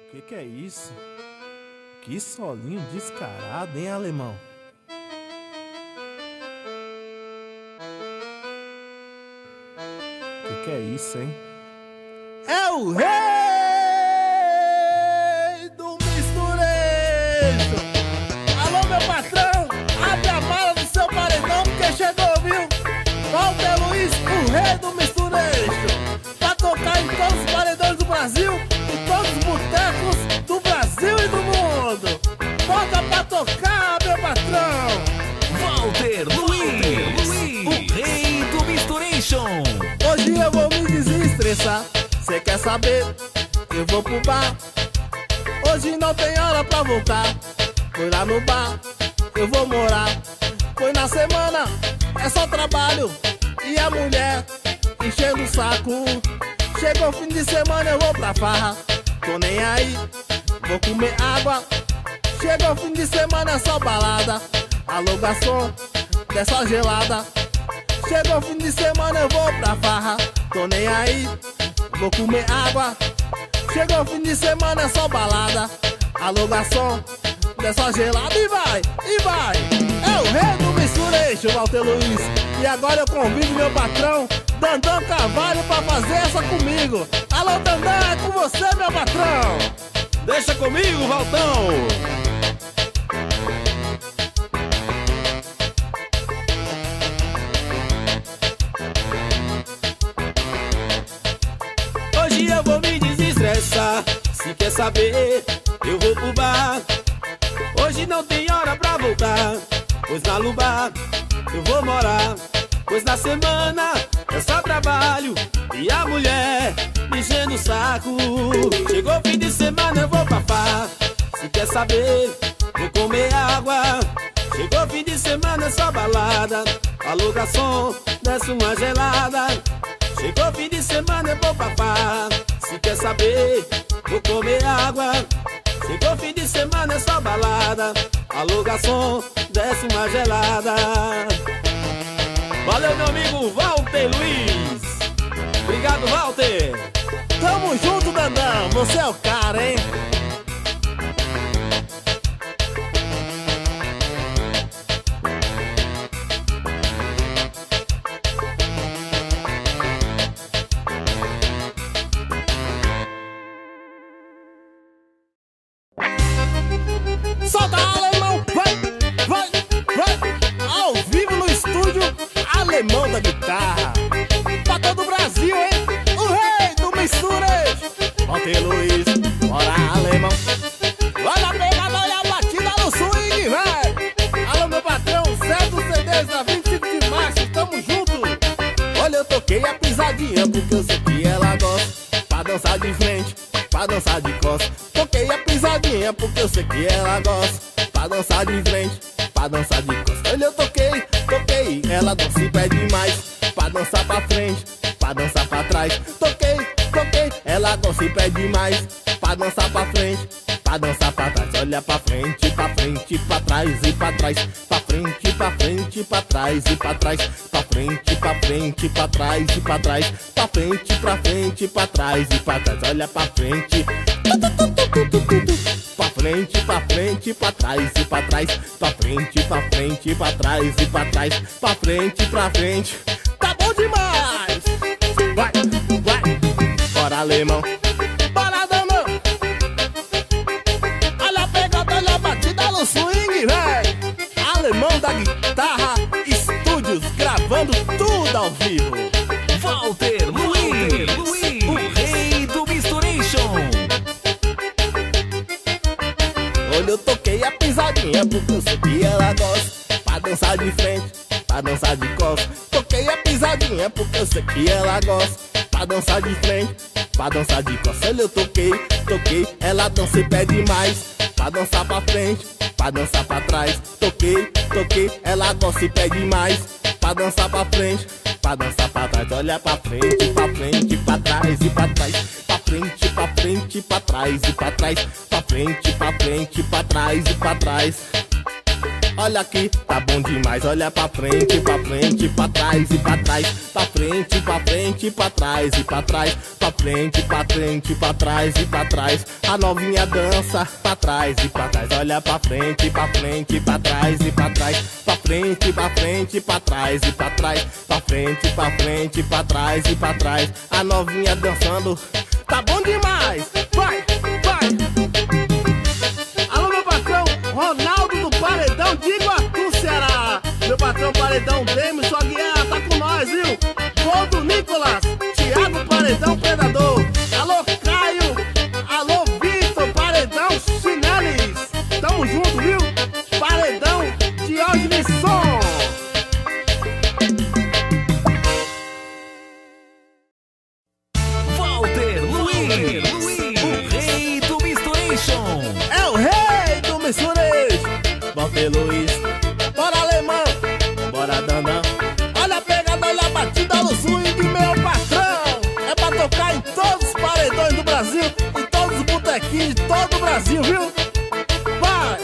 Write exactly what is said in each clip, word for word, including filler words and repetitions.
Que que é isso? Que solinho descarado, hein, alemão? Que que é isso, hein? É o rei do misturejo! Alô, meu patrão, abre a mala do seu paredão porque chegou, viu? Walter Luiz, o rei do misturejo, pra tocar em todos os paredões do Brasil e todos os botecos do Brasil e do mundo. Bota pra tocar, meu patrão! Walter Luiz, Luiz, o rei do Misturation. Hoje eu vou me desestressar. Cê quer saber? Eu vou pro bar. Hoje não tem hora pra voltar. Fui lá no bar, eu vou morar. Foi na semana, é só trabalho e a mulher enchendo o saco. Chegou o fim de semana, eu vou pra farra. Tô nem aí, vou comer água. Chegou o fim de semana, é só balada. Alô, garçom, desce a gelada. Chegou o fim de semana, eu vou pra farra. Tô nem aí, vou comer água. Chegou o fim de semana, é só balada. Alô, garçom, desce a gelada e vai, e vai. É o rei do misturejo, Walter Luiz. E agora eu convido meu patrão Dandan Carvalho pra fazer essa comigo. Alô, Dandan, é com você, meu patrão. Deixa comigo, Valtão. Hoje eu vou me desestressar. Se quer saber, eu vou pro bar. Hoje não tem hora pra voltar, pois na Lubar eu vou morar. Pois na semana é só trabalho e a mulher me enchendo o saco. Chegou o fim de semana, eu vou pra farra. Se quer saber, vou comer água. Chegou o fim de semana, é só balada. Alô, garçom, desce uma gelada. Chegou o fim de semana, eu vou pra farra. Se quer saber, vou comer água. Chegou o fim de semana, é só balada. Alô, garçom, desce uma gelada. Valeu, meu amigo Walter Luiz. Obrigado, Walter. Tamo junto, Dandan, você é o cara, hein? Solta, alemão, vai, vai, vai. Ao vivo no estúdio, Alemão da Guitarra. Pra todo o Brasil, hein? O rei do misturejo, Walter Luiz, bora, alemão. Olha a pegada, olha a batida no swing, vai. Alô, meu patrão, certo C Ds na vinte e cinco de março, tamo junto. Olha, eu toquei a pisadinha porque eu sei que ela gosta. Pra dançar de frente, pra dançar de costas. Toquei a pisadinha porque eu sei que ela gosta. Pra dançar de frente, pra dançar de costas. Olha, eu toquei, toquei, ela dança e pede mais. Pra dançar pra frente, pra dançar pra trás. Toquei, toquei, ela dança e pede mais. Pra dançar pra frente, pra dançar pra trás. Olha pra frente, pra frente, pra trás e pra trás. Pra frente, pra frente, pra trás e pra trás. Pra frente, pra frente, pra trás e pra trás. Pra frente, pra frente, pra trás e pra trás. Olha pra frente. Pra frente, pra frente, pra trás e pra trás. Pra frente, pra frente, pra trás e pra trás. Pra frente, pra frente. Tá bom demais! Vai, vai, bora, alemão. Bora, Dandan. Olha a pegada, olha a batida no swing, véi. Alemão da Guitarra Estúdios, gravando tudo ao vivo. Walter Luiz, Luiz, o rei do Misturation. Olha, eu toquei a pisadinha porque eu sei que ela gosta. Pra dançar de frente, pra dançar de costas. Toquei a pisadinha porque eu sei que ela gosta. Pra dançar de frente, pra dançar de costas. Olha, eu toquei, toquei, ela dança e pede mais. Pra dançar pra frente, pra dançar pra trás. Toquei, toquei, ela gosta e pede mais. Pra dançar pra frente, pra dançar pra trás. Olha pra frente, pra frente, pra trás e pra trás. Pra frente, pra frente, pra trás e pra trás. Pra frente, pra frente, pra trás e pra trás. olha aqui, tá bom demais. Olha pra frente, pra frente, pra trás e pra trás. Pra frente, pra frente, pra trás e pra trás. Pra frente, pra frente, pra trás e pra trás. A novinha dança pra trás e pra trás. Olha pra frente, pra frente, pra trás e pra trás. Pra frente, pra frente, pra trás e pra trás. Pra frente, pra frente, pra trás e pra trás. A novinha dançando, tá bom demais. Vai, vai. Alô, meu patrão, Ronaldo do Paredão de Iguatu, Ceará. Meu patrão Paredão, Demi, sua guiar, tá com nós, viu? Todo Nicolas, Thiago Paredão, Predador. Alô, Caio, alô, Vitor, Paredão, Chinelis. Tamo junto, viu? Paredão, Diógenes Som. Walter Luiz, o rei do Misturation. É o rei do Misturation. Walter Luiz, bora alemão, bora danão. Olha a pegada, olha a batida, o swing, meu patrão. É pra tocar em todos os paredões do Brasil, em todos os botequinhos de todo o Brasil, viu? Vai!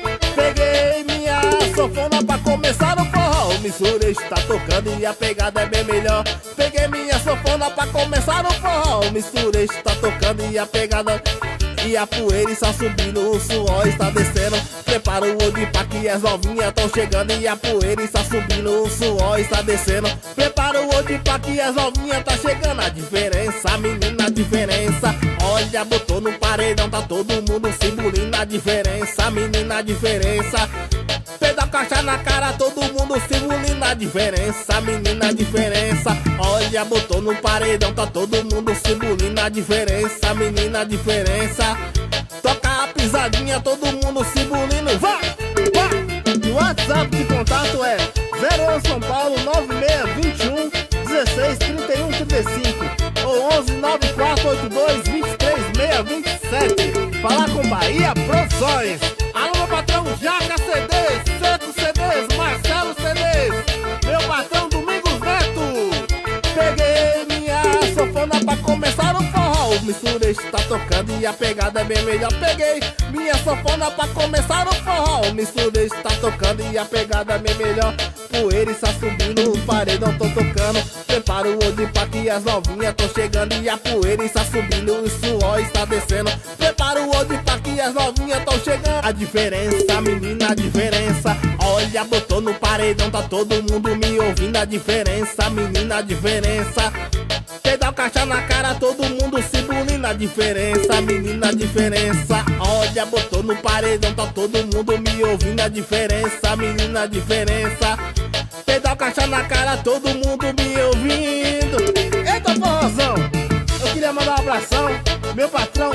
Peguei minha sanfona pra começar o forró. O Misturation tá tocando e a pegada é bem melhor. Peguei minha sanfona pra começar o forró. O Misturation tá tocando e a pegada... E a poeira está subindo, o suor está descendo. Prepara o olho pra que as novinhas tão chegando. E a poeira está subindo, o suor está descendo. Prepara o olho pra que as novinhas tá chegando. A diferença, menina, a diferença. Olha, botou no paredão, tá todo mundo se engolindo. A diferença, menina, a diferença. Pedal caixa na cara, todo mundo se engolindo. A diferença, menina, a diferença. Olha, botou no paredão, tá todo mundo se engolindo. A diferença, menina, a diferença. Toca a pisadinha, todo mundo se engolindo. Vai, vai. O WhatsApp de contato é zero um São Paulo nove seis dois um dezesseis trinta e um trinta e cinco ou onze nove quatro oito dois vinte e três seis vinte e sete. Falar com Bahia Produções. Alô, meu patrão Jaca C Ds, Seco C Ds, Marcelo C Ds. Meu patrão Domingos Neto. Peguei minha sanfona pra começar o forró. O Misturation tá tocando e a pegada é bem melhor. Peguei minha sanfona pra começar o forró. O Misturation tá tocando e a pegada é bem melhor. Poeira está subindo, o paredão tô tocando. Prepara o olho pra que as novinhas tão chegando. E a poeira está subindo, o suor está descendo. Prepara o olho pra que as novinhas tão chegando. A diferença, menina, a diferença. Olha, botou no paredão, tá todo mundo me ouvindo. A diferença, menina, a diferença. Pedal caixa na cara, todo mundo se engolindo. A diferença, menina, a diferença. Olha, botou no paredão, tá todo mundo me ouvindo. A diferença, menina, a diferença. Pedal caixa na cara, todo mundo me ouvindo. Eita, forrozão! Eu queria mandar um abração, meu patrão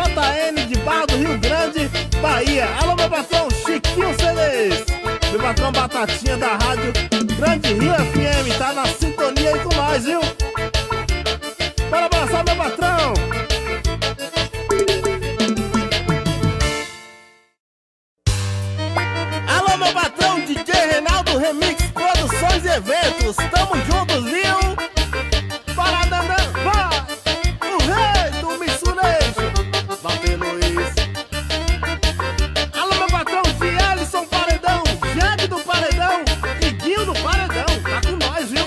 J N de Barra do Rio Grande, Bahia. Alô, meu patrão Chiquinho C Ds. Meu patrão Batatinha da rádio Grande Rio F M, tá na sintonia aí com nós, viu? Bora abraçar meu patrão! Alô, meu patrão D J Reinaldo Remix Produções e Eventos. Tamo juntos, viu? Bora, Dandan, vai! O rei do Misturation, Walter Luiz. Alô, meu patrão de Alisson Paredão, Jegue do Paredão e Guinho do Paredão. Tá com nós, viu?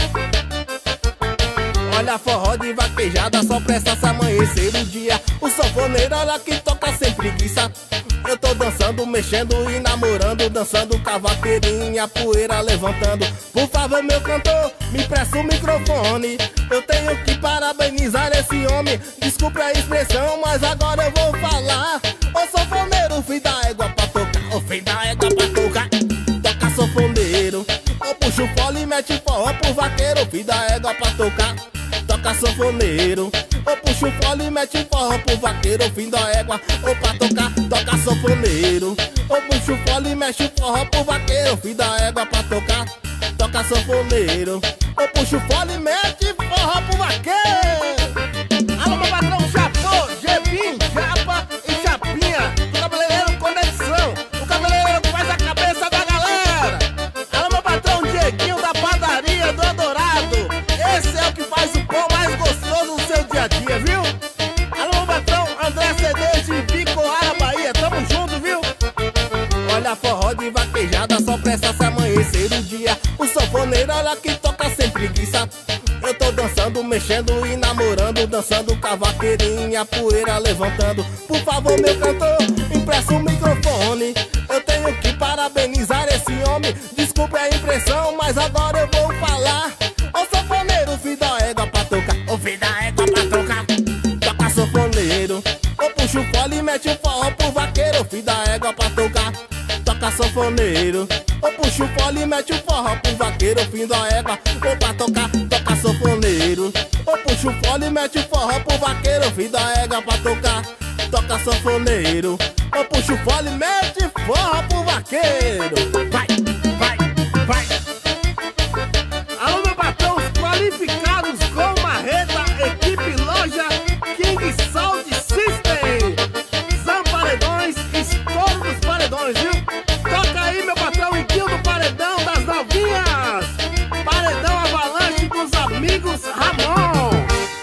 Olha, forró de vaquejada só presta se amanhecer o dia. O sanfoneiro, olha que toca sem preguiça. Eu tô dançando, mexendo e namorando, dançando cavaqueirinha, poeira levantando. Por favor, meu cantor, me presta o microfone. Eu tenho que parabenizar esse homem. Desculpe a expressão, mas agora eu vou falar. Ô sanfoneiro, filho da égua pra tocar. Ô filho da égua pra tocar. Toca sanfoneiro. Ô puxa o fole e mete forró pro vaqueiro. Filho da égua pra tocar. Toca sanfoneiro. Ô puxa o fole e mete forró pro vaqueiro. Fim da égua, ou pra tocar, toca sanfoneiro. Ô puxa o fole e mexe forró pro vaqueiro. Fim da égua pra tocar, toca sanfoneiro. Ô puxa o fole e mete forró pro vaqueiro. Alô, meu patrão Chapô, Gebim, Japa e Chapinha. O cabeleireiro Conexão, o cabeleireiro que faz a cabeça da galera. Alô, meu patrão Dieguinho da padaria do Adorado. Esse é o que faz o pão mais gostoso no seu dia a dia, viu? Alô, meu patrão André C Ds de Bicoara, Bahia. Tamo junto, viu? Olha, forró de vaqueiro vaquejada só presta se amanhecer o dia. O sanfoneiro olha que toca sem preguiça. Eu tô dançando, mexendo e namorando, dançando cavaqueirinha, poeira levantando. Por favor, meu cantor, empresta o microfone. Eu tenho que parabenizar esse homem. Desculpe a impressão, mas agora eu vou falar. Ô sanfoneiro, filho da égua pra tocar. Ô filho da égua pra tocar. Toca sanfoneiro. Ô puxa o fole e mete o forró pro vaqueiro. Filho da égua pra tocar. Toca sanfoneiro. Ô puxa o fole e mete o forró pro vaqueiro. Filho da égua, ô pra tocar. Toca sanfoneiro. Ô puxa o fole e mete o forró pro vaqueiro. Filho da égua pra tocar. Toca sanfoneiro. Ô puxa o fole e mete forró pro vaqueiro. Vai, vai, vai. Alô, meu patrão, os qualificados com marreta, equipe loja King Sound System. São paredões, estouro dos paredões, viu? Toca aí, meu patrão, o kill do paredão das novinhas. Paredão avalanche dos amigos Ramon.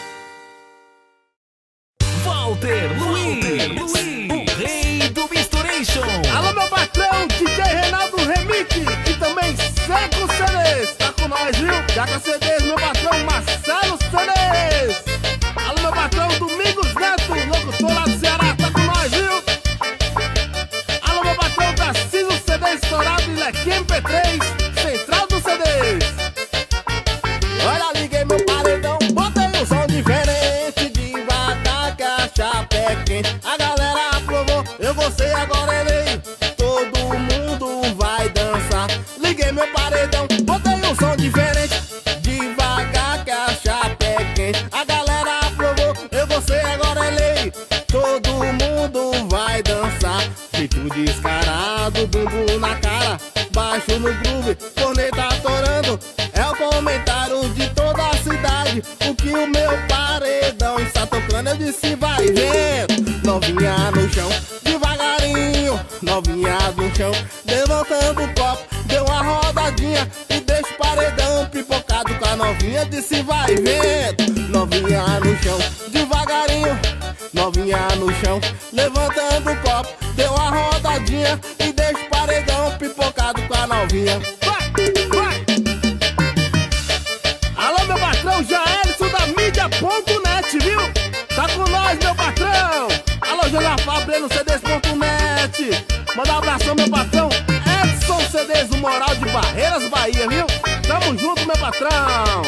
Walter Luiz, o rei do Misturation. Alô, meu patrão, D J Reinaldo Remix e também Seco C Ds. Tá com nós, viu? Jaca C Ds, meu patrão Marcelo C Ds. Alô, meu patrão Domingos Neto, locutor lá do Ceará, tá com nós, viu? Alô, meu patrão Tarcísio C D estourado e Leque M P três, Central do C Ds. Olha, liguei meu paredão, botei um som diferente. Devagar que a chapa é quente. A galera aprovou, eu gostei, agora é lei. Todo mundo vai dançar. Liguei meu paredão, botei um som diferente. Devagar que a chapa é quente. A galera aprovou, eu gostei, agora é lei. Todo mundo vai dançar. Feito descarado, bumbum na cara, baixo no groove, corneta atorando. É o comentário de toda a cidade. O que o meu paredão está tocando, eu disse vai vendo. Novinha no chão, devagarinho, novinha no chão, levantando o copo, deu uma rodadinha e deixa o paredão pipocado com a novinha. Disse vai vendo. Novinha no chão, devagarinho, novinha no chão, levantando o copo, deu uma rodadinha e deixa o paredão pipocado com a novinha. Vai, vai. Alô, meu patrão Jaelson da mídia ponto net, viu? Tá com nós, meu patrão. Alô, Josafá Breno C Ds ponto net. Manda um abração, meu patrão Edson C Ds, o Moral de Barreiras, Bahia, viu? Tamo junto, meu patrão.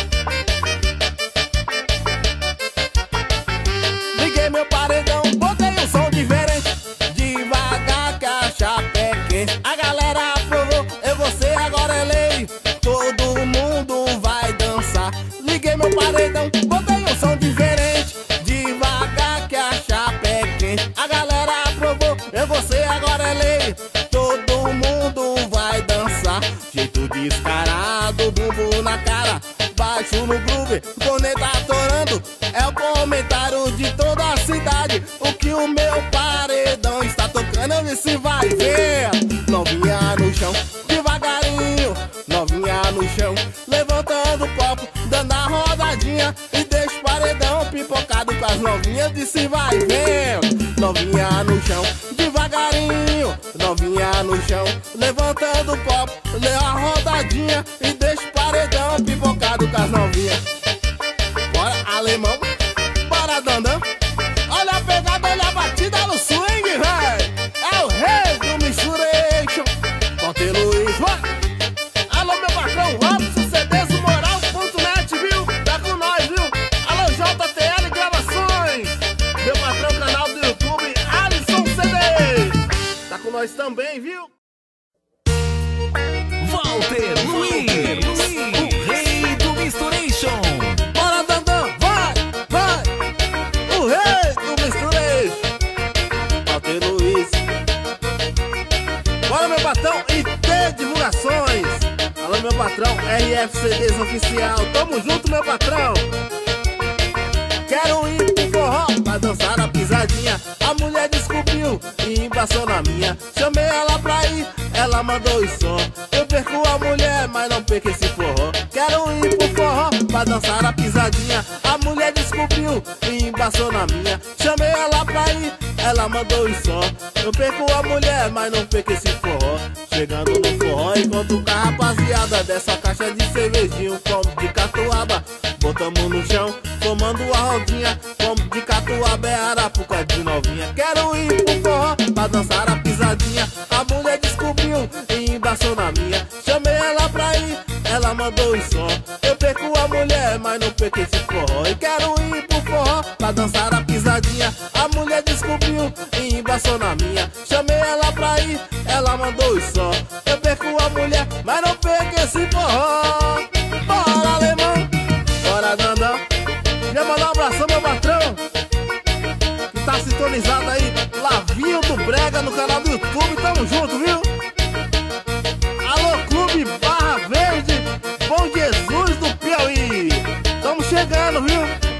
Liguei meu paredão, botei um som diferente. Devagar que a chapa é quente. A galera aprovou, eu gostei, agora é lei. Todo mundo vai dançar. Liguei meu paredão, botei um som diferente. Devagar que a chapa é quente. A galera aprovou, eu gostei, agora é lei. Todo mundo vai dançar. Jeito descarado, bumbum na cara, baixo no groove, corneta atorando. É o comentário de toda a cidade. O que o meu paredão está tocando, eu disse vai ver. Novinha no chão, devagarinho, novinha no chão, levantando o copo, dando a rodadinha e deixa o paredão pipocado com as novinhas. Disse vai ver. Novinha no chão, devagarinho, novinha no chão, levantando o copo, deu a rodadinha e deixa o paredão pipocado com as novinhas. Bora, alemão, bora, dandão. Olha a pegada, olha a batida no swing, véi. É o rei do Misturation. Walter Luiz, vai. Alô, meu patrão Robson C Ds, o Moral ponto net, viu? Tá com nós, viu? Alô, J T L Gravações. Meu patrão, canal do YouTube, Alisson C Ds. Tá com nós também, viu? Walter Luiz, o rei do Misturation. Bora, dandão, vai, vai. O rei do Misturation. Walter Luiz. Bora, meu patrão, I T Divulgações. Alô, meu patrão, R F C Ds Oficial. Tamo junto, meu patrão. Quero ir pro forró pra dançar a pisadinha. A mulher descobriu e embaçou na minha. Chamei ela pra ir, ela mandou o som. Eu perco a mulher, mas não perco esse forró. Quero ir pro forró pra dançar a pisadinha. A mulher descobriu e embaçou na minha. Chamei ela pra ir, ela mandou um só. Eu perco a mulher, mas não perco esse forró. Chegando no forró, encontro com a rapaziada dessa caixa de cervejinho, como de catuaba. Botamos no chão, tomando a rodinha, como de catuaba é arapuca de novinha. Quero ir pro forró pra dançar a pisadinha. A mulher descobriu e embaçou na minha. Chamei ela pra ir, ela mandou um som. Eu perco a mulher, mas não perco esse forró. E quero ir pro forró pra dançar a pisadinha. A mulher descobriu e embaçou na minha. Chamei ela pra ir, ela mandou um som. Eu perco a mulher, mas não perco esse forró. Bora, alemão, bora, dandão. Queria mandar um abração, meu patrão, que tá sintonizado aí, Lavinho do Brega, no canal do YouTube. Tamo junto, viu? Alô, Clube Barra Verde, Bom Jesus do Piauí. Tamo chegando, viu?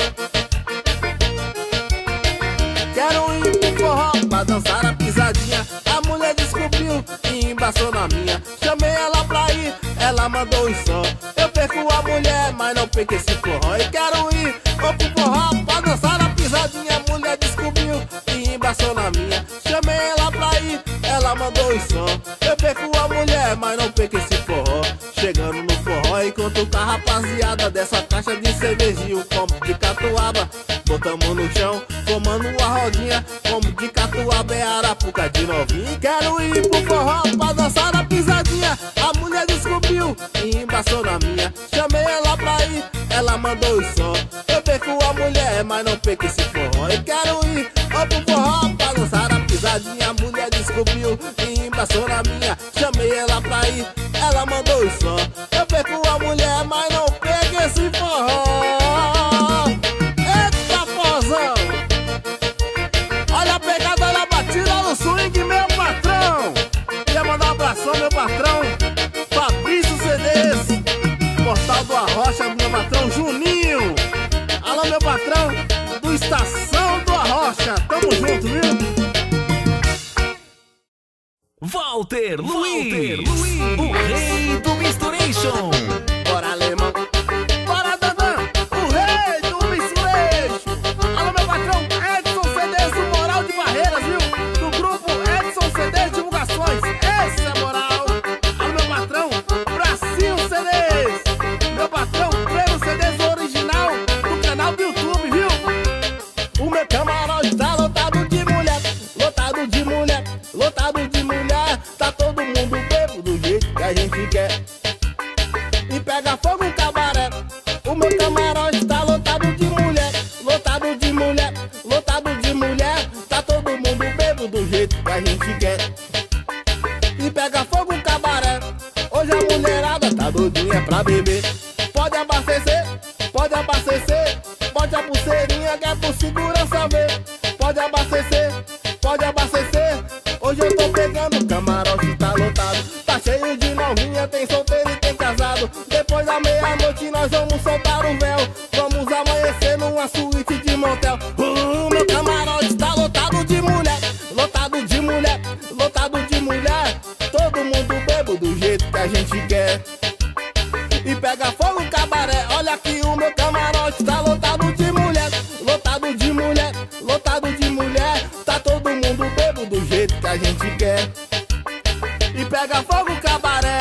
Quero ir pro forró pra dançar a pisadinha. A mulher descobriu e embaçou na minha. Chamei ela pra ir, ela mandou um som. Eu perco a mulher, mas não perco esse forró. E quero ir pro forró pra dançar a pisadinha. A mulher descobriu e embaçou na minha. Chamei ela pra ir, ela mandou um som. Eu perco a mulher, mas não perco esse forró. Chegando no forró, encontro com a rapaziada dessa caixa de cervejinho, como de catuaba. Botamos no chão, tomando uma rodinha, como de catuaba é arapuca de novinha. Quero ir pro forró pra dançar a pisadinha. A mulher descobriu e embaçou na minha. Chamei ela pra ir, ela mandou o som. Eu perco a mulher, mas não perco esse forró. E quero ir pro forró pra dançar a pisadinha. A mulher descobriu e embaçou na minha. Chamei ela pra ir, ela mandou o som. Eu perco a mulher, mas não perco esse forró. Eita, forrozão! Olha a pegada, olha a batida no swing, meu patrão. Queria mandar um abração, meu patrão Fabrício C Ds, Portal do Arrocha, meu patrão Juninho. Alô, meu patrão do Estação do Arrocha. Tamo junto, viu? Walter Luiz, Walter Luiz, o rei do Misturation. Bora, alemão, bora, Dandan, o rei do Misturation. Alô, meu patrão Edson C Ds do Moral de Barreiras, viu? Do grupo Edson C Ds Divulgações. Esse é moral. Alô, meu patrão Brasil C Ds. Meu patrão Prêmio C Ds original do canal do YouTube, viu? O meu camarote tá lotado de mulher, lotado de mulher, lotado de mulher. Tá todo mundo bebo do jeito que a gente quer. E pega fogo no cabaré. O meu camarote tá lotado de mulher, lotado de mulher, lotado de mulher. Tá todo mundo bebo do jeito que a gente quer. E pega fogo no cabaré. Hoje a mulherada tá doidinha pra beber. Pode abastecer, pode abastecer. Pode a pulseirinha que é por segurança ver. Pode abastecer, pode abastecer. Hoje eu tô pegando, o camarote tá lotado. Tá cheio de novinha, tem solteiro e tem casado. Depois da meia-noite nós vamos soltar o véu. Vamos amanhecer numa suíte de motel. O meu camarote tá lotado de mulher, lotado de mulher, lotado de mulher. Todo mundo bebo do jeito que a gente quer. E pega fogo no cabaré. Olha aqui, o meu camarote tá lotado de mulher, lotado de mulher, lotado de mulher. Tá todo mundo bebo do jeito que a gente quer. E pega fogo no cabaré.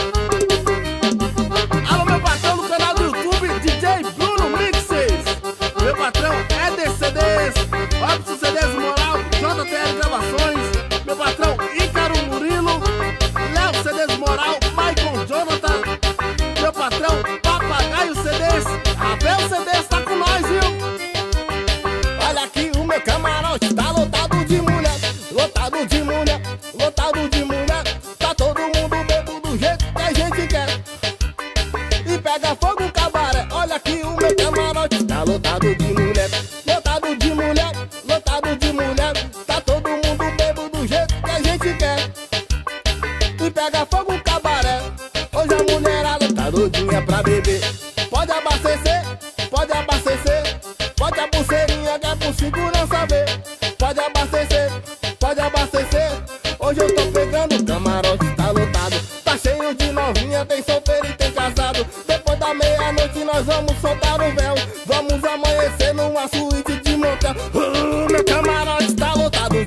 Alô, meu patrão no canal do YouTube, D J Bruno Mixes. Meu patrão Eder C Ds, Opus C Ds Moral, J T L Gravações. Meu patrão Ícaro Murilo, Léo C Ds Moral, Maicon Jonathan. Meu patrão Papagaio C Ds, Abel C Ds tá com nós, viu? Olha aqui, o meu camarote tá lotado de mulher, lotado de mulher, lotado de mulher. Tá todo mundo bebo do jeito que a gente quer. E pega fogo no cabaré. Olha aqui, o meu camarote tá lotado de mulher, lotado de mulher, lotado de mulher. Tá todo mundo bebo do jeito que a gente quer. E pega fogo no cabaré. Hoje a mulherada tá doidinha pra beber. Pode abastecer, pode abastecer. Pode a pulseirinha que é por segurança ver. Pode abastecer, pode abastecer. Hoje eu tô pegando, o camarote tá lotado. Tá cheio de novinha, tem solteiro e tem casado. Depois da meia-noite nós vamos soltar o véu. Vamos amanhecer numa suíte de motel. Uh, meu camarote tá lotado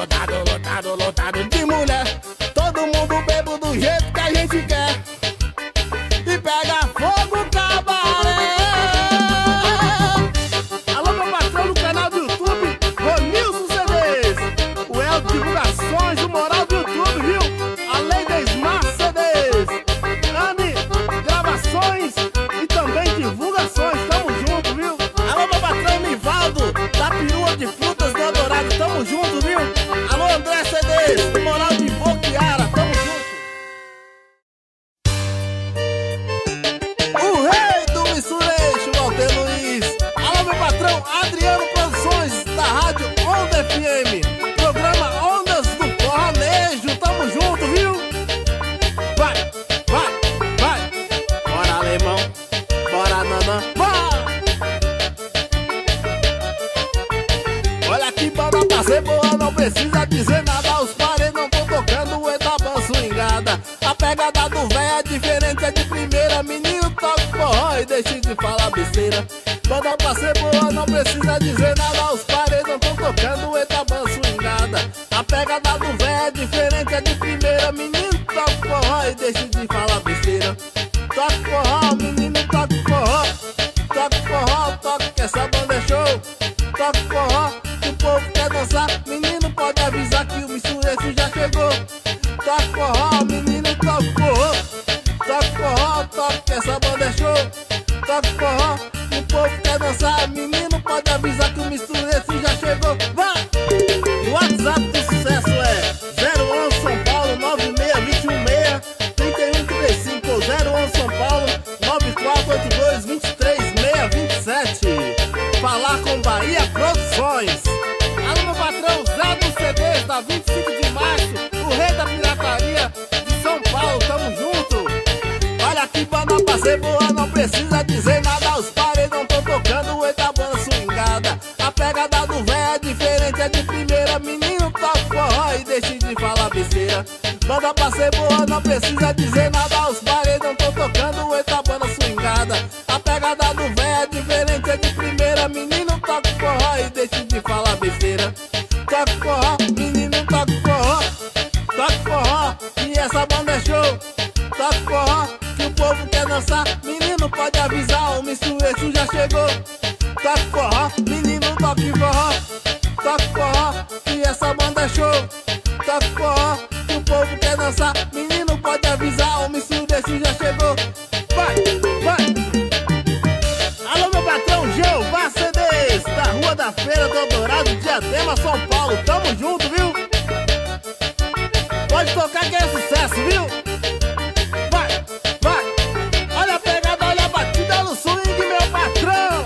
lotado, lotado, lotado de mulher. Todo mundo bebo do jeito que a gente quer. E pega fogo o cabaré. Alô, meu patrão no canal do YouTube, Ronilson C Ds. O El Divulgações, o Moral do YouTube, viu? Além da Smart C Ds. Anne Gravações e também Divulgações. Tamo junto, viu? Alô, meu patrão Nivaldo, da Perua de Frutas do Eldorado. Tamo junto, viu? Alô, André C Ds, do Moral de Boquiara. Tamo junto. O rei do Mistureixo, Walter Luiz. Alô, meu patrão Adriano Produções, da Rádio Onda F M. Programa Ondas do Forranejo. Tamo junto, viu? Vai, vai, vai. Bora, alemão. Bora, nanã. Bora. Olha que banda pra ser boa, não precisa dizer nada. Os pares não tão tocando o Etaban swingada. A pegada do véio é diferente, é de primeira. Menino toca forró e deixe de falar besteira. Banda pra ser boa, não precisa dizer nada. Os pares não tão tocando o Etaban swingada. A pegada do véio é diferente, é de primeira. Menino toca forró e deixe de falar besteira. Toca forró, menino toca forró. Toca forró, toca que essa banda é show. Toca forró, que o povo quer dançar. Menino pode avisar que o Mistureixo já chegou. Toca forró, menino toca forró. Toca forró, toca que essa banda é show. Toca forró, que o povo quer dançar. Menino pode avisar que o Mistureixo já chegou. Vai! O WhatsApp do sucesso é zero onze São Paulo nove seis dois um seis três um três cinco ou zero onze São Paulo nove quatro oito dois dois três seis dois sete. Falar com Bahia Produções. Alô, meu patrão Zé dos C Ds, da vinte e cinco de março, o rei da pirataria de São Paulo. Tamo junto. Olha que banda pra ser boa, não precisa dizer nada. Os pares não tão tocando o Etaban swingada. A pegada do véio é diferente, é de primeira. Menino toca forró e deixe de falar besteira. Banda pra ser boa, não precisa dizer nada. Os pares não tão tocando o Etaban swingada. A pegada do véio é diferente, é de primeira. Menino toca forró e deixe de falar besteira. Toca forró, menino toca forró. Toca forró, e essa banda é show. Toca forró, que o povo quer dançar. Menino pode avisar, o Mistureixo já chegou. Toca forró, menino toca forró. Toca forró, que essa banda é show. Toca forró, que o povo quer dançar. Menino pode avisar, o Mistureixo já chegou. Vai, vai. Alô, meu patrão Jeová C Ds, da Rua da Feira do Eldorado, Diadema, São Paulo. Tamo junto, viu? Pode tocar que é sucesso, viu? Vai, vai. Olha a pegada, olha a batida no swing, meu patrão.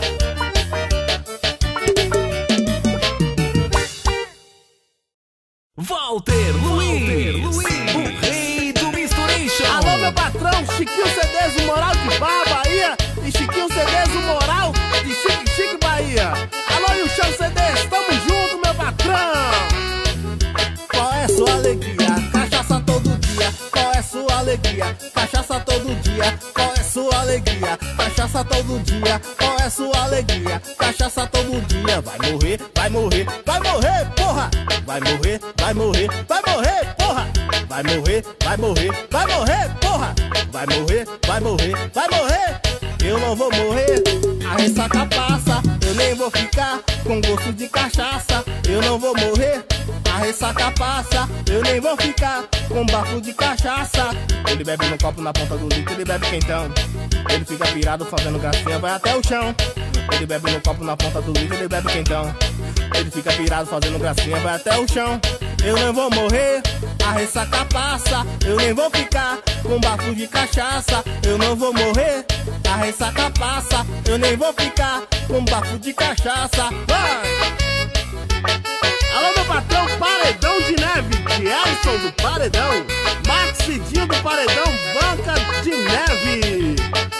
Walter Luiz, o rei do Mistureixo. Alô, meu patrão Chiquinho C Ds, o Moral de Bar, Bahia. E Chiquinho C Ds, o Moral de Chique Chique, Bahia. Alô, e o Chão C Ds, tamo junto, meu patrão. Qual é sua alegria? Cachaça todo dia. Qual é sua alegria? Cachaça todo dia. Qual é sua alegria? Cachaça todo dia. Qual é sua alegria? Cachaça todo dia. Vai morrer, vai morrer, vai morrer, porra. Vai morrer, vai morrer, vai morrer, porra. Vai morrer, vai morrer, vai morrer, porra. Vai morrer, vai morrer, vai morrer. Eu não vou morrer, a ressaca passa. Eu nem vou ficar com gosto de cachaça. Eu não vou morrer, a ressaca passa. Eu nem vou ficar com bafo de cachaça. Ele bebe no copo na ponta do litro, ele bebe quentão. Ele fica pirado fazendo gracinha, vai até o chão. Ele bebe no copo na ponta do litro, ele bebe quentão. Ele fica pirado fazendo gracinha, vai até o chão. Eu não vou morrer, a ressaca passa. Eu nem vou ficar com bafo de cachaça. Eu não vou morrer, a ressaca passa. Eu nem vou ficar com bafo de cachaça. Vai! Alô, meu patrão Paredão de Neve, de Alisson do Paredão, Max Cidinho do Paredão, Banca de Neve.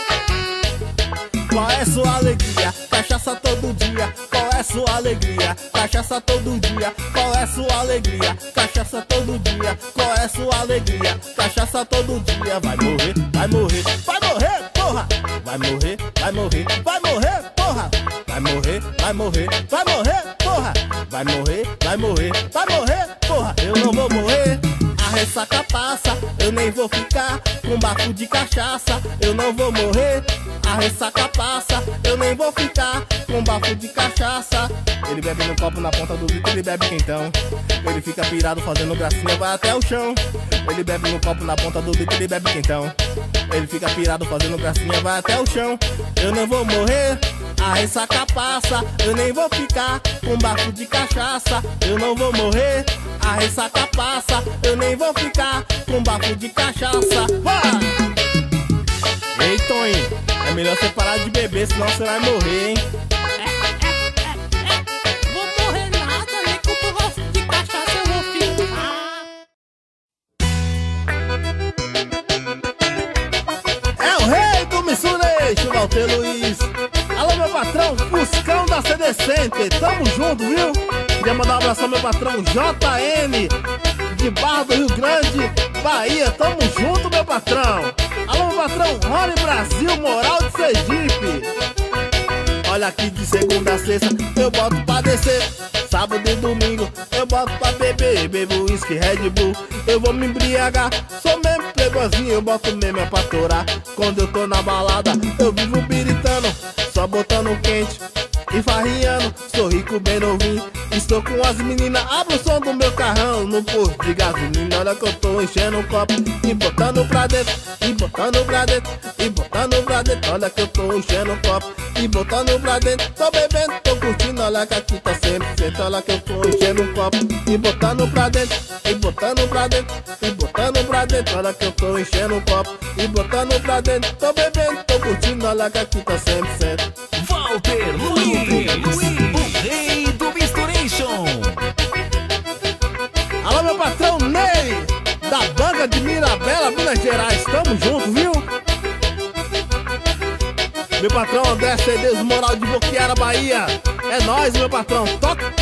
Qual é sua alegria? Cachaça todo dia. Qual é sua alegria? Cachaça todo dia. Qual é sua alegria? Cachaça cachaça todo dia. Qual é sua alegria? Cachaça todo dia. Vai morrer, vai morrer, vai morrer, porra. Vai morrer, vai morrer, vai morrer, porra. Vai morrer, vai morrer, vai morrer, porra. Vai morrer, vai morrer, vai morrer, porra. Eu não vou morrer, a ressaca passa. Eu nem vou ficar com bafo de cachaça. Eu não vou morrer, a ressaca passa. Eu nem vou ficar com bafo de cachaça. Ele bebe no copo na ponta do bico, ele bebe quentão. Ele fica pirado fazendo gracinha, vai até o chão. Ele bebe no copo na ponta do bico, ele bebe quentão. Ele fica pirado fazendo gracinha, vai até o chão. Eu não vou morrer, a ressaca passa. Eu nem vou ficar com bafo de cachaça. Eu não vou morrer, a ressaca passa. Eu nem vou ficar com bafo de cachaça. Vai! Ei, Toninho, é melhor você parar de beber, senão você vai morrer, hein? Vou morrer nada, nem com o gosto de cachaça eu vou ficar. É o rei do Mistureixo, Walter Luiz. Alô, meu patrão, Fuscão da C D Center, tamo junto, viu? Queria mandar um abraço ao meu patrão J N, de Barra do Rio Grande, Bahia, tamo junto, meu patrão. Alô, meu patrão, Rony Brasil, Moral de Sergipe. Olha aqui, de segunda a sexta eu boto pra descer. Sábado e domingo eu boto pra beber. Bebo uísque, Red Bull, eu vou me embriagar. Sou mesmo playboyzinho, eu boto mesmo é pra torar. Quando eu tô na balada eu vivo biritando, só botando quente e farriando. Sou rico, bem novinho, estou com as meninas. Abro o som do meu carrão no posto de gasolina. Olha que eu tô enchendo um copo e botando pra dentro, e botando pra dentro, e botando pra dentro. Olha que eu tô enchendo um copo e botando pra dentro. Tô bebendo, tô curtindo, olha que aqui tá sempre certo. Olha que eu tô enchendo um copo e botando pra dentro, e botando pra dentro, e botando pra dentro. Olha que eu tô enchendo um copo e botando pra dentro. Tô bebendo, tô curtindo, olha que aqui tá sempre certo. Walter Luiz, o rei do Misturation. Alô, meu patrão Ney, da banca de Mirabela, Minas Gerais, tamo junto, viu? Meu patrão André Cedeus, Moral de Boquiara, Bahia. É nóis, meu patrão, toca!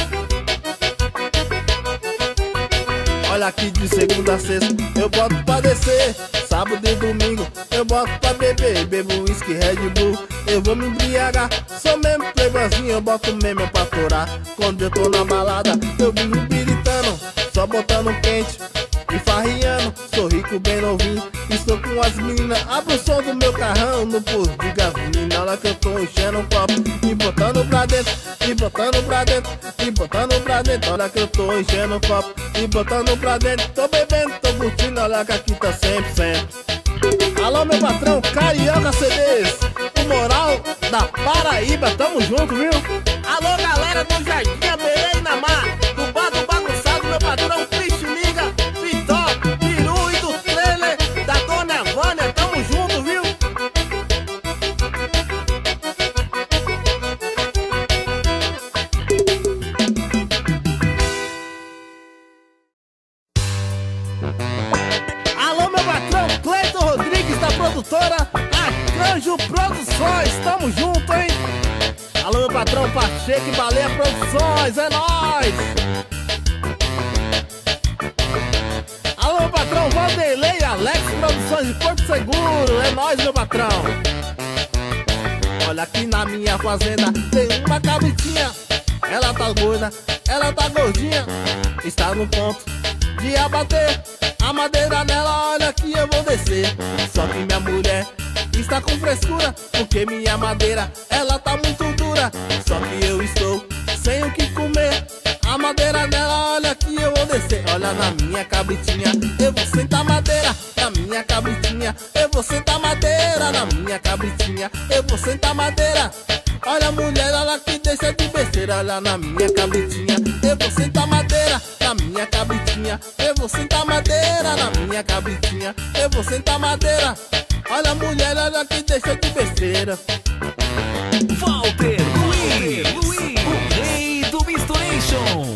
Olha aqui, de segunda a sexta eu boto pra descer. Sábado e domingo eu boto pra beber. Bebo uísque, Red Bull, eu vou me embriagar. Sou mesmo playboyzinho, eu boto mesmo pra torar. Quando eu tô na balada eu vivo biritando, só botando quente e farriando. Sou rico, bem novinho, estou com as meninas. Abro o som do meu carrão no posto de gasolina. Olha que eu tô enchendo um copo e botando pra dentro, e botando pra dentro, e botando pra dentro. Olha que eu tô enchendo um copo e botando pra dentro. Tô bebendo, tô curtindo, olha que aqui tá sempre, sempre. Alô, meu patrão Carioca C Ds, o Moral da Paraíba, tamo junto, viu? Alô, galera do Jardim Aberê e Namar, do bar do bagunçado, meu patrão Cristo Liga, Vitó, Peru e do trailer da Dona Vânia, tamo junto, viu? Alô, meu patrão Cleiton Rodrigues, da produtora Arcanjo Produções, tamo junto, hein? Alô, meu patrão Pacheco e Baleia Produções, é nóis! Alô, meu patrão Vanderlei e Alex Produções de Porto Seguro, é nóis, meu patrão! Olha aqui na minha fazenda tem uma cabritinha. Ela tá gorda, ela tá gordinha, está no ponto de abater a madeira nela, olha que eu vou descer. Só que minha mulher está com frescura, porque minha madeira, ela tá muito dura. Só que eu estou sem o que comer. A madeira nela, olha que eu vou descer. Olha na minha cabritinha, eu vou sentar madeira. Na minha cabritinha, eu vou sentar madeira. Na minha cabritinha, eu vou sentar madeira. Olha mulher, ela que deixa de besteira. Olha na minha cabritinha, eu vou sentar madeira. Na minha cabritinha, eu vou sentar madeira. Na minha cabritinha, eu vou sentar madeira. Olha mulher, ela que deixa de besteira. Walter Luiz, o rei do Misturation.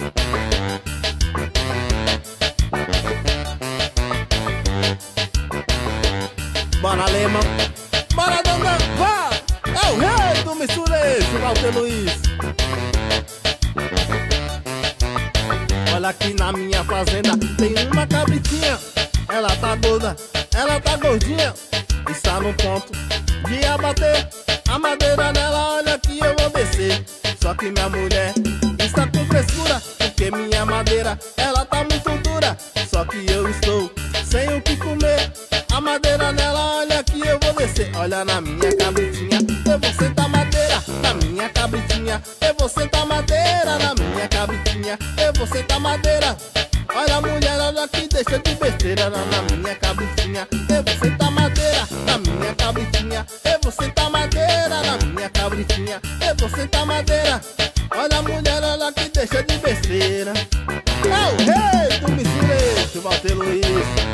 Bora, alemão, bora, dona, vá! É o rei do Misturation, Walter Luiz. Olha aqui na minha minha fazenda tem uma cabritinha. Ela tá gorda, ela tá gordinha, está no ponto de abater a madeira nela, olha que eu vou descer. Só que minha mulher está com frescura, porque minha madeira, ela tá muito dura. Só que eu estou sem o que comer, a madeira nela, olha que eu vou descer. Olha na minha cabritinha, eu vou sentar madeira. Na minha cabritinha, eu vou sentar madeira. Na minha cabritinha, eu vou sentar madeira. Olha mulher, olha que deixa de besteira. Na, na minha cabritinha, eu vou sentar madeira. Na minha cabritinha, eu vou sentar madeira. Na minha cabritinha, eu vou sentar madeira. Olha mulher, olha que deixa de besteira. É o rei do Mistureixo, Walter Luiz.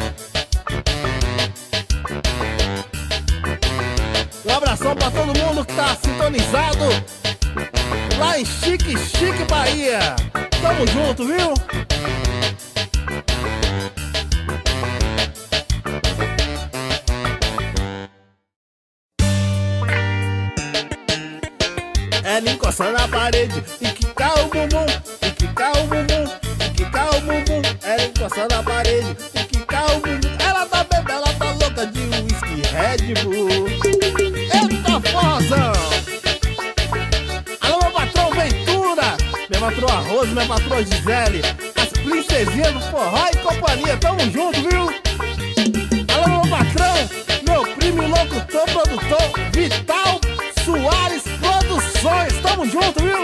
Um abração pra todo mundo que tá sintonizado lá em Chique Chique, Bahia. Tamo junto, viu? Ela encosta na parede e quica o bumbum, e quica o bumbum, e quica o bumbum. Ela encosta na parede e quica o bumbum. Ela tá bebendo, ela tá louca de whisky Red Bull. Eita forrozão! Alô, meu patrão Ventura, minha patroa Rose, minha patroa Gisele, as princesinhas do forró e companhia, tamo junto, viu? Alô, meu patrão, meu primo e locutor, produtor Vital Soares Produções, tamo junto, viu?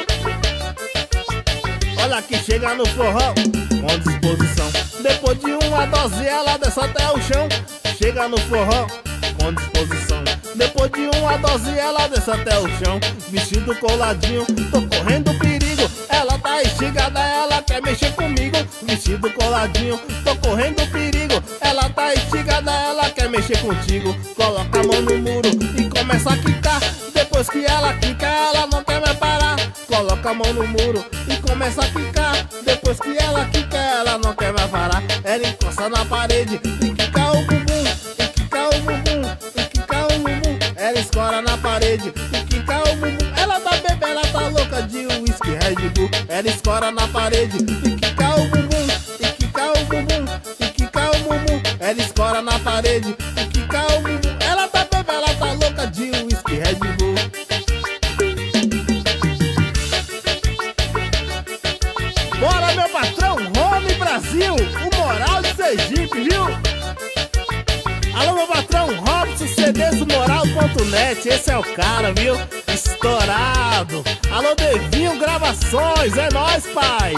Olha que chega no forró com disposição. Depois de uma dose ela desce até o chão. Chega no forró com disposição. Depois de uma dose ela desce até o chão. Vestido coladinho, tô correndo perigo. Ela tá instigada, ela quer mexer comigo. Vestido coladinho, tô correndo perigo. Ela tá instigada, ela quer mexer contigo. Coloca a mão no muro e começa a quicar. Depois que ela quica, ela não quer mais parar. Coloca a mão no muro e começa a quicar. Depois que ela quica, ela não quer mais parar. Ela encosta na parede e quica o bumbum, e quica o bumbum, e quica o bumbum. Ela escora na parede e quica o bumbum. Ela tá bebendo, ela tá louca de whisky Red Bull. Ela escora na parede e quica o bumbum, e quica o bumbum, e quica o bumbum. Ela escora na parede e quica o bumbum. Ela tá bebendo, ela tá louca de whisky Red Bull. Bora, meu patrão, Home Brasil, o moral de Sergipe, viu? Alô, meu patrão, Robson C Ds do moral ponto net, esse é o cara, viu? Estourado. Alô, Devinho Gravações, é nóis, pai.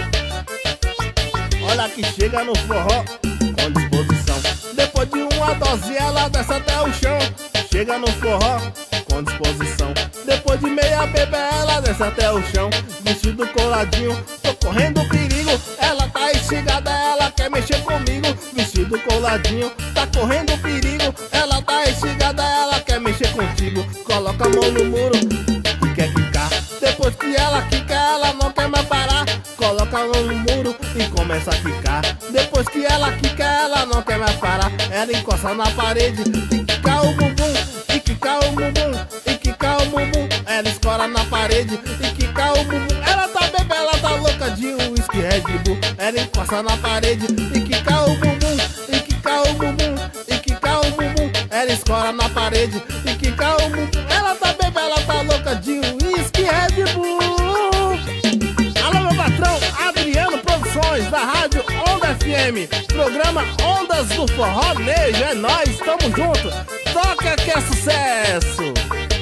Olha que chega no forró com disposição. Depois de uma dose ela desce até o chão. Chega no forró com disposição. Depois de meia bebê ela desce até o chão. Vestido coladinho, tô correndo perigo. Ela tá instigada, ela quer mexer comigo. Vestido coladinho, tá correndo perigo. Ela tá instigada, ela quer mexer contigo. Coloca a mão no muro e quer quicar. Depois que ela quica, ela não quer mais parar. Coloca a mão no muro e começa a quicar. Depois que ela quica, ela não quer mais parar. Ela encosta na parede e quica o bumbum, e quica o bumbum, e quica o bumbum. Ela escora na parede e quica o bumbum. Ela tá bebendo, ela tá louca de whisky Red Bull. Ela encosta na parede e quica o bumbum, e quica o bumbum, e quica o bumbum. Ela escora na parede e quica o bumbum. Ela tá bebendo, ela tá louca de whisky Red Bull. Alô, meu patrão Adriano Produções, da rádio Onda F M, programa Ondas do Forronejo, é nóis, tamo junto. Toca que é sucesso.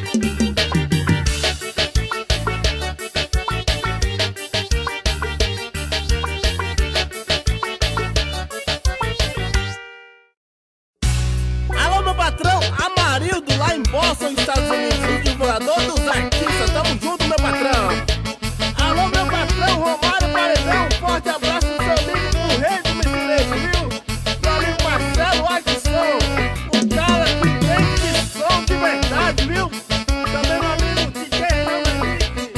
Alô, meu patrão Amarildo, lá em Boston, Estados Unidos, o divulgador dos artistas, tamo junto, meu patrão. Alô, meu patrão Romário Paredão, um forte abraço do seu amigo, o rei do Misturejo, viu? Meu amigo Marcelo Adson, o cara que tem de som de verdade, viu? Também meu amigo D J Renan Henrique.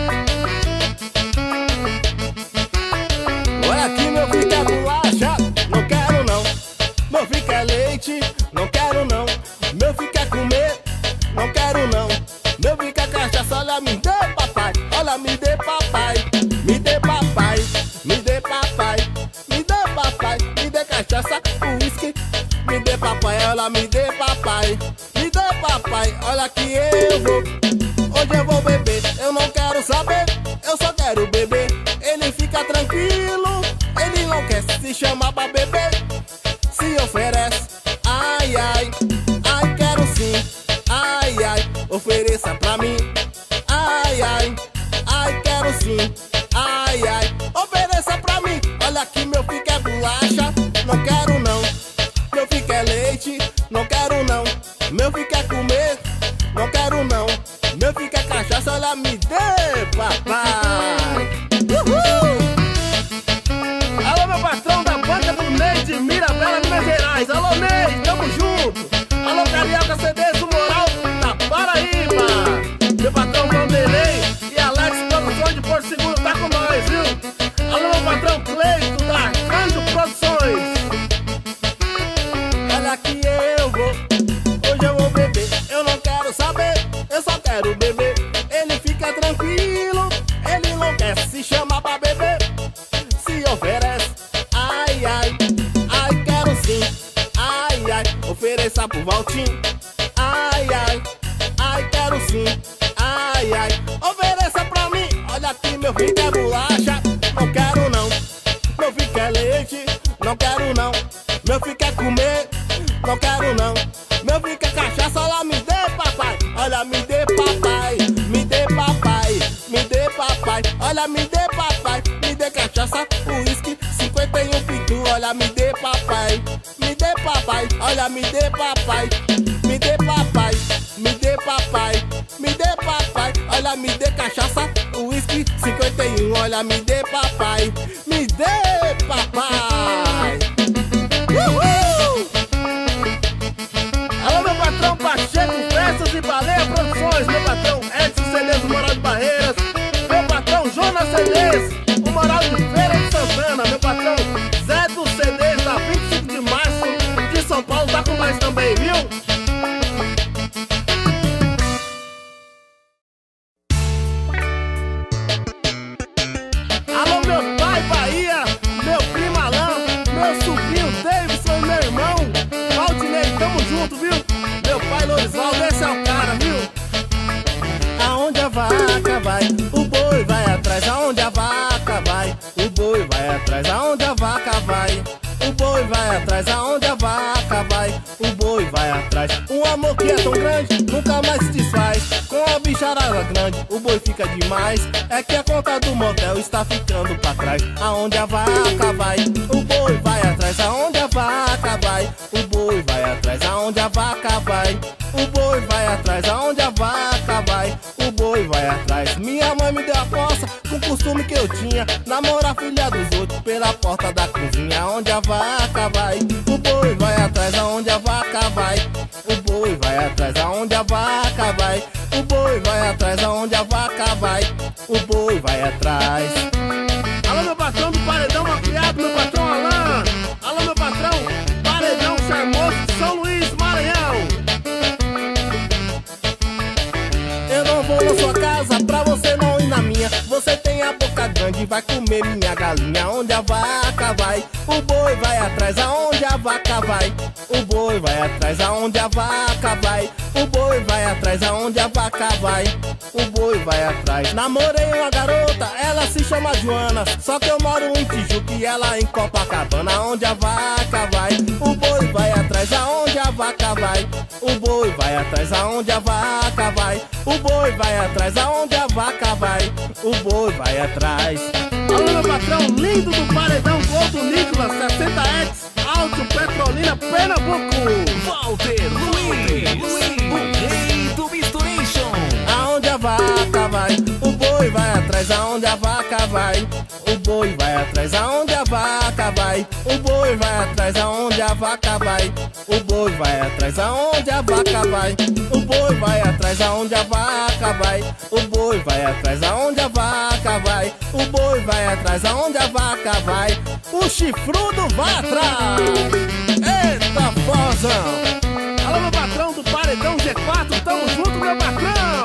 Olha aqui, meu filho é bolacha, não quero não. Meu filho é leite, não quero não. Meu filho quer comer, não quero papai, olha, me dê papai. Me dê papai, olha que eu vou. Hoje eu vou beber, eu não quero saber, eu só quero beber. Ele fica tranquilo, ele não quer se chamar pra beber. Se oferece, ai, ai, ai, quero sim. Ai, ai, ofereça pra mim. Ai, ai, ai, quero sim. Ai, ai, ofereça pra mim. Olha aqui, meu filho é bolacha, não quero não. Meu filho é leite, não quero não. Meu filho quer comer, não quero não. Meu filho é cachaça, olha, me dê papai. Uhul! Alô, meu patrão da banca do Ney de Mirabela, Minas Gerais. Alô, Ney, tamo junto. Alô, Carioca C Ds do Moral da Paraíba. Meu patrão Vanderlei e Alex Produções de Porto Seguro tá com nós, viu? Alô, meu patrão Cleito da Arcanjo Produções. Olha que eu vou, hoje eu vou beber. Eu não quero saber, eu só quero beber. Ele fica tranquilo, ele não quer se chamar pra beber. Se oferece, ai, ai, ai, quero sim. Ai, ai, ofereça pro Valtinho. Ai, ai, ai, quero sim. Ai, ai, ofereça pra mim. Olha aqui, meu filho é bolacha, não quero não. Meu filho quer leite, não quero não. Meu filho quer comer, não quero não. Meu filho quer cachaça, olha, me dê papai. Olha, me dê papai, me dê papai, me dê papai. Olha, me dê papai, me dê cachaça, uísque, cinquenta e um pitu. Olha, me dê papai, me dê papai. Olha, me dê papai, me dê papai, me dê papai, me dê papai. Olha, me dê cachaça, uísque, cinquenta e um. Olha, me dê papai, me dê papai. Uhul! Alô, meu patrão Pacheco Festas e Baleia Produções. Meu patrão Edson C Ds do Moral de Barreiras. Meu patrão Jonas C Ds, o Moral de Feira de Santana. Meu patrão Zé do C Ds da vinte e cinco de março de São Paulo tá com nós também, viu? Alô, meu pai Bahia, meu primo Alain, meu sobrinho Davidson e meu irmão Valdinei, tamo junto, viu? Meu pai Lorisvaldo, esse é o cara, viu? Aonde a vaca vai, o boi vai atrás. Aonde a vaca vai, o boi vai atrás. Aonde a vaca vai, o boi vai atrás. Aonde a vaca vai, o boi vai atrás. Um amor que é tão grande, nunca mais se desfaz. Com a bicharada grande, o boi fica demais. É que a conta do motel está ficando pra trás. Aonde a vaca vai, o boi vai atrás. Aonde a vaca vai, o boi vai atrás. Aonde a vaca vai, o boi vai atrás. Aonde a vaca vai, o boi vai atrás. Minha mãe me deu a coça com o costume que eu tinha, namorar filha dos outros pela porta da cozinha. Aonde a vaca vai, o boi vai atrás. Aonde a vaca vai, o boi vai atrás. Aonde a vaca vai, o boi vai atrás. Aonde a vaca vai, o boi vai atrás. Alô, meu patrão do Paredão Maquiado, meu patrão Alain. Alô, meu patrão Paredão Charmoso de São Luís, Maranhão. Eu não vou na sua casa pra você não ir na minha. Você tem a boca grande, vai comer minha galinha. Onde a vaca vai, o boi vai atrás. Aonde a vaca vai, o boi vai atrás. Aonde a vaca vai, o boi vai atrás. Aonde a vaca vai, o boi vai atrás. Namorei uma garota, ela se chama Joana, só que eu moro em Tijuca e ela em Copacabana. Aonde a vaca vai, o boi vai atrás. Aonde a vaca vai, o boi vai atrás. Aonde a vaca vai, o boi vai atrás. Aonde a vaca vai, o boi vai atrás. Alô, meu patrão lindo do Paredão Goldo Nicolas, sessenta X, Alto Petrolina, Pernambuco. Walter Luiz, o rei do Misturation. Aonde a vaca vai, o boi vai atrás. Aonde a vaca vai, o boi vai atrás. Aonde a vaca vai, o boi vai atrás. Aonde a vaca vai, o boi vai atrás. Aonde a vaca vai, o boi vai atrás. Aonde a vaca vai, o boi vai atrás. Aonde a vaca vai, o boi vai atrás. Aonde a vaca vai, o chifrudo vai atrás. Eita, fozão! Alô, meu patrão do Paredão G quatro, tamo junto, meu patrão!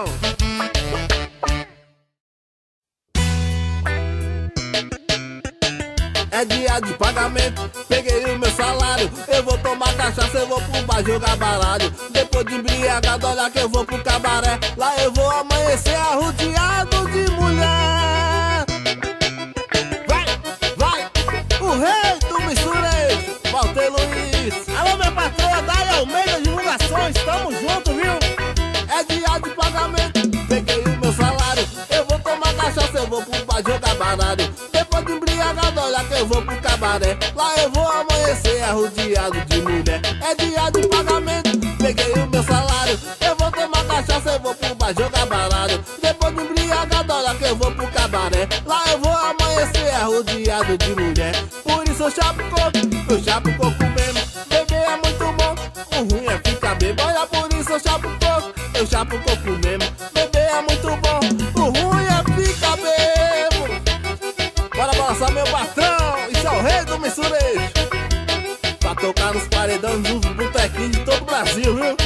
É dia de pagar pagamento, peguei o meu salário. Eu vou tomar cachaça, eu vou pro bar jogar baralho. Depois de embriagado, olha que eu vou pro cabaré. Lá eu vou amanhecer arrodeado de mulher. Vai, vai, o rei do mistureiro, Walter Luiz. Alô, meu patrão, Dai Almeida Divulgações, tamo junto, viu? É dia de pagamento, peguei o meu salário. Eu vou tomar cachaça, eu vou pro bar jogar baralho. Depois de embriagado, olha que eu vou pro cabaré. Lá eu vou amanhecer arrodeado de mulher. É dia de pagamento, peguei o meu salário. Eu vou tomar cachaça, eu vou pro bar jogar baralho. Depois de embriagado, olha que eu vou pro cabaré. Lá eu vou amanhecer arrodeado de mulher. Por isso eu chapo coco, eu chapo coco mesmo. Beber é muito bom, o ruim é ficar bebo. Olha, por isso eu chapo coco, eu chapo coco mesmo. Beber é muito bom, o ruim é ficar bebo. Bora balançar, meu patrão, isso é o rei do misturejo. Pra tocar nos paredões dos botequinhos de todo o Brasil, viu?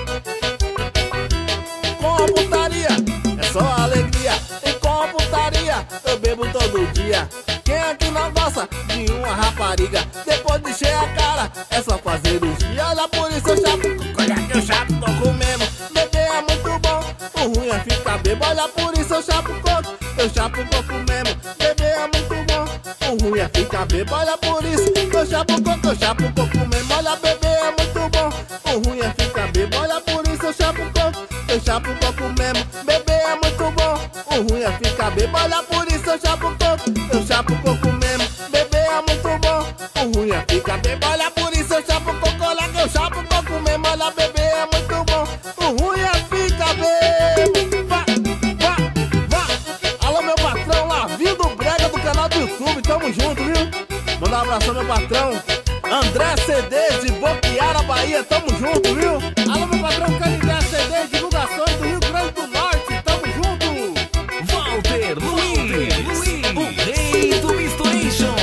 Com a putaria, é só alegria. E com a putaria, eu bebo todo dia. Quem aqui não gosta de uma rapariga? Depois de encher a cara, é só fazer os dias. Olha, por isso eu chapo coco, olha que eu chapo coco mesmo. Beber é muito bom, o ruim é ficar bebo. Olha, por isso eu chapo coco, eu chapo coco mesmo. Beber é muito bom, o ruim é ficar bebo. Olha, por isso eu chapo coco, eu chapo coco mesmo. Olha, beber é muito bom, o ruim é ficar bebo. Olha, por isso eu chapo coco, eu chapo coco mesmo. Beber é muito bom, o ruim é ficar bebo. Olha, por isso eu chapo coco, eu chapo coco mesmo. Beber é muito bom, o ruim é ficar bebo. Olha, por isso eu chapo coco, olha que eu chapo coco mesmo. Olha, beber é muito bom, o ruim é ficar bebo. Vá, vá, vá. Alô, meu patrão, Lavinho do Brega do canal do YouTube, tamo junto, viu? Manda um abraço ao meu patrão André C D de Boquiara, Bahia, tamo junto, viu? Alô, meu patrão Canindé C D, Divulgações do Rio Grande do Norte, tamo junto. Walter Luiz, o rei do Misturation.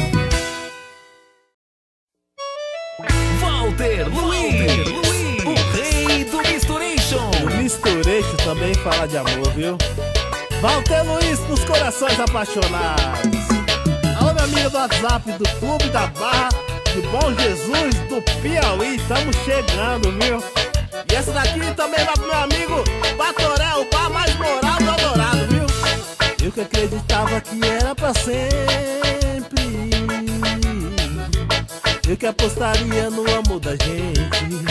Walter Luiz, o rei do Misturation. O misturejo também fala de amor, viu? Walter Luiz nos corações apaixonados. Alô, minha amiga do WhatsApp do Clube da Barra de Bom Jesus do Piauí, estamos chegando, viu? E essa daqui também vai pro meu amigo Batoré, o bar mais moral do Adorado, viu? Eu que acreditava que era pra sempre, eu que apostaria no amor da gente.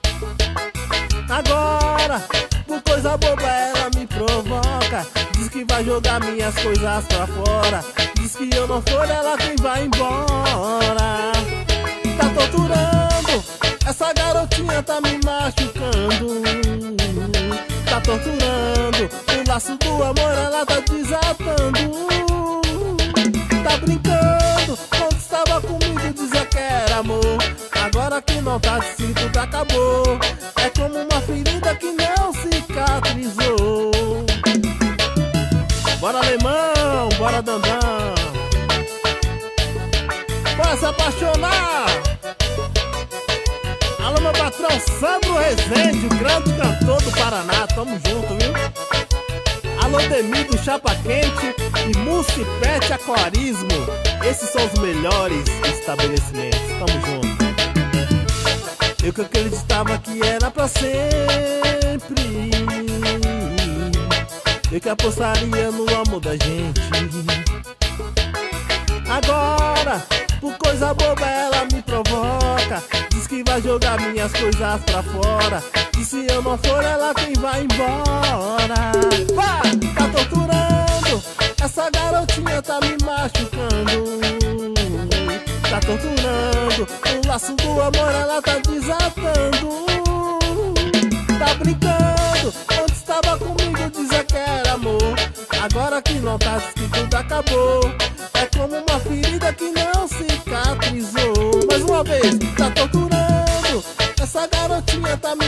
Agora, por coisa boba ela me provoca. Diz que vai jogar minhas coisas pra fora. Diz que eu não for ela quem vai embora. Tá torturando, essa garotinha tá me machucando. Tá torturando, o laço do amor ela tá desatando. Tá brincando, quando estava comigo dizia que era amor. Agora que não tá, se tudo acabou. É como uma ferida que não cicatrizou. Bora, alemão, bora, dandão. Bora se apaixonar. Alô, meu patrão Sandro Rezende, o grande cantor do Paraná, tamo junto, viu? Alô, Demi do Chapa Quente e Mucipete Aquarismo. Esses são os melhores estabelecimentos, tamo junto. Eu que acreditava que era pra sempre, eu que apostaria no amor da gente. Agora, por coisa boba ela me provoca. Diz que vai jogar minhas coisas pra fora. E se eu não for ela quem vai embora. Pá, tá torturando, essa garotinha tá me machucando. Tá torturando, o laço do amor ela tá desatando. Tá brincando, quando estava comigo dizia que era amor. Agora que não tá, diz que tudo acabou. É como uma ferida que não cicatrizou. Mais uma vez, tá torturando, essa garotinha tá me